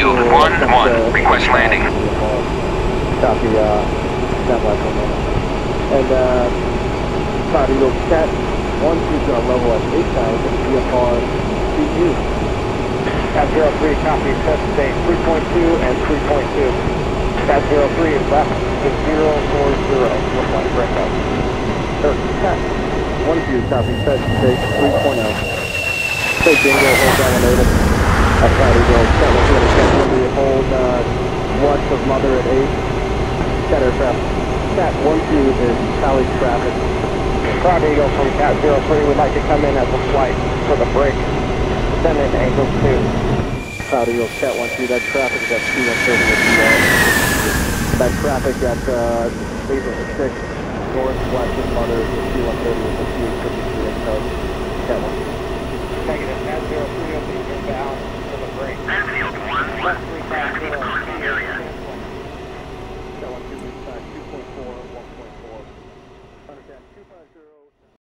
Yield 1-1. Request landing. Copy, stand by for a moment. And, Cloud Eagle Cat 1 is going to level at 8,000 VFR CU. Cat 03, copy, set state 3.2 and 3.2. Cat 03 is left to 040, reply breakout. Cat 1 copy, set state 3.0. Take bingo, hold down and native. That's Cloud Eagle, Cat 1 to Cat 1 hold watch of mother at 8. Cat aircraft. Cat 12 is tally traffic. Cloud Eagle from Cat 03 would like to come in as a flight for the break. Send in Angel 2. Cloud Eagle, Cat 12, that traffic is at 2130 at That traffic at 806 northwest of mother is 2130.